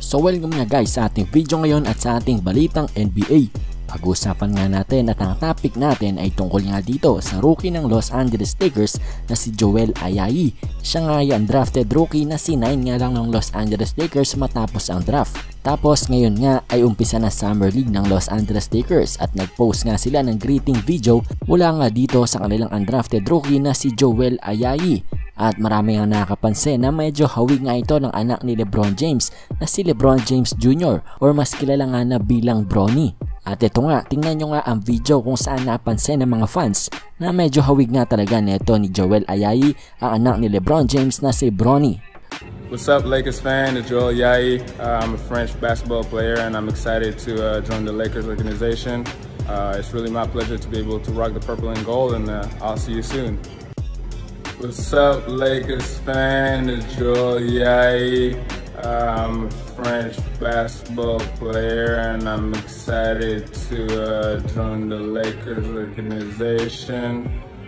So welcome nga guys sa ating video ngayon at sa ating balitang NBA. Pag-uusapan nga natin at ang topic natin ay tungkol nga dito sa rookie ng Los Angeles Lakers na si Joel Ayayi. Siya nga ay undrafted rookie na sinign nga lang ng Los Angeles Lakers matapos ang draft. Tapos ngayon nga ay umpisa na Summer League ng Los Angeles Lakers at nag-post nga sila ng greeting video mula nga dito sa kanilang undrafted rookie na si Joel Ayayi. At marami nga nakapansin na medyo hawig nga ito ng anak ni LeBron James na si LeBron James Jr. or mas kilala nga na bilang Bronny. At ito nga, tingnan nyo nga ang video kung saan napansin ng mga fans na medyo hawig nga talaga neto ni Joel Ayayi ang anak ni LeBron James na si Bronny. What's up, Lakers fan? It's Joel Ayayi. I'm a French basketball player and I'm excited to join the Lakers organization. It's really my pleasure to be able to rock the purple and gold, and I'll see you soon. What's up, Lakers fan? It's Joel Ayayi. I'm a French basketball player and I'm excited to join the Lakers organization.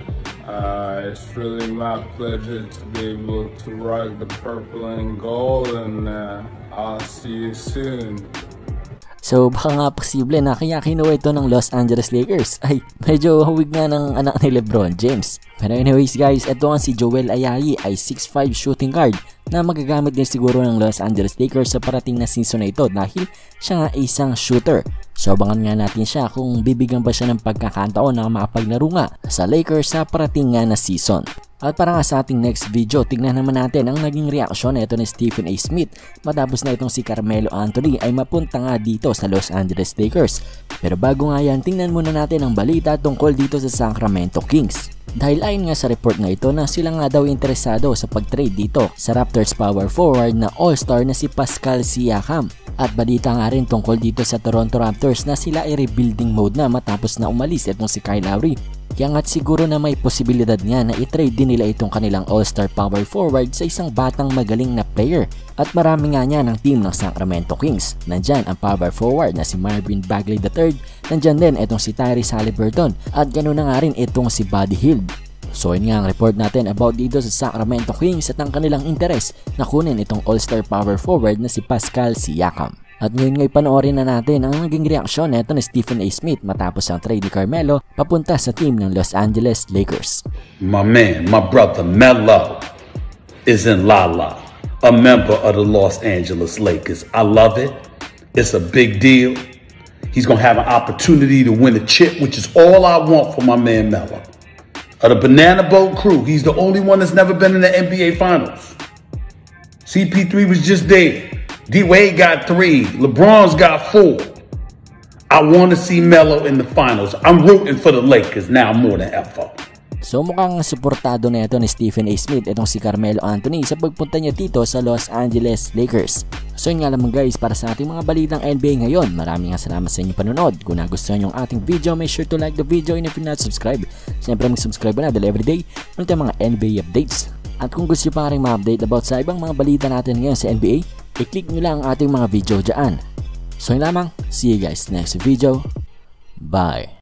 It's really my pleasure to be able to rock the purple and gold, and I'll see you soon. So baka nga posible na kaya kinuha ito ng Los Angeles Lakers ay medyo hawig nga ng anak ni LeBron James. Pero anyways guys, ito nga si Joel Ayayi ay 6'5 shooting guard na magagamit din siguro ng Los Angeles Lakers sa parating na season na ito dahil siya nga isang shooter. So abangan nga natin siya kung bibigyan ba siya ng pagkakataon na makapaglaro nga sa Lakers sa parating nga na season. At para nga sa ating next video, tignan naman natin ang naging reaksyon na ito ni Stephen A. Smith matapos na itong si Carmelo Anthony ay mapunta nga dito sa Los Angeles Lakers. Pero bago nga yan, tingnan muna natin ang balita tungkol dito sa Sacramento Kings. Dahil ayon nga sa report na ito na sila nga daw interesado sa pag-trade dito sa Raptors power forward na all-star na si Pascal Siakam. At balita nga rin tungkol dito sa Toronto Raptors na sila ay rebuilding mode na matapos na umalis itong si Kyle Lowry. Kaya nga't siguro na may posibilidad nga na i-trade din nila itong kanilang all-star power forward sa isang batang magaling na player. At marami nga niya ng team ng Sacramento Kings. Nandyan ang power forward na si Marvin Bagley III, nandyan din itong si Tyrese Haliburton at ganoon na nga rin itong si Buddy Hield. So yun nga ang report natin about dito sa Sacramento Kings at ang kanilang interes na kunin itong all-star power forward na si Pascal Siakam. At ngayon ngay panoorin na natin ang naging reaksyon neto ni Stephen A. Smith matapos ang trade ni Carmelo papunta sa team ng Los Angeles Lakers. My man, my brother Melo is in Lala, a member of the Los Angeles Lakers. I love it. It's a big deal. He's going to have an opportunity to win a chip, which is all I want for my man Melo. Of the Banana Boat crew, he's the only one that's never been in the NBA Finals. CP3 was just there. D-Wade got 3. LeBron's got 4. I want to see Melo in the finals. I'm rooting for the Lakers now more than ever. So mukhang suportado na ito ni Stephen A. Smith itong si Carmelo Anthony sa pagpunta niya dito sa Los Angeles Lakers. So yun nga naman guys, para sa ating mga balitang NBA ngayon, maraming salamat sa inyong panonood. Kung nagustuhan nyo ang ating video, make sure to like the video, and if you're not subscribed, siyempre mag-subscribe na dahil everyday meron tayong mga NBA updates. At kung gusto nyo pa rin ma-update about sa ibang mga balita natin ngayon sa NBA, i-click nyo lang ang ating mga video dyan. So yun lamang, see you guys next video. Bye!